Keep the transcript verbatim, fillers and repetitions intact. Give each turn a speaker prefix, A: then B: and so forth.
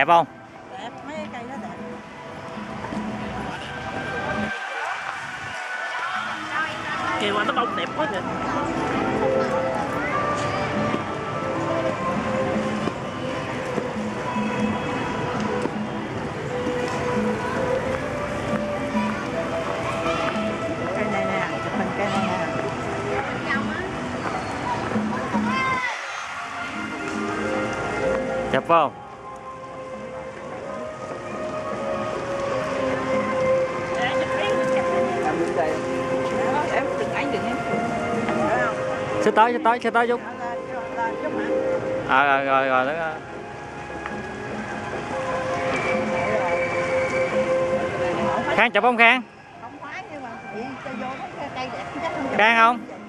A: Đẹp không?
B: Đẹp, mấy cái cây đó đẹp.
C: Kìa qua nó bông đẹp quá kìa.
B: Cây này nè, chụp hình cây này nè.
A: Chụp không?
B: Em đừng ấy đừng em.
A: Sẽ tới, sẽ tới, sẽ tới chút. À, rồi, rồi, rồi, đó. Khang chụp không Khang?
B: Không khoái nhưng mà cho vô cái cây đẹp chắc không.
A: Khang không?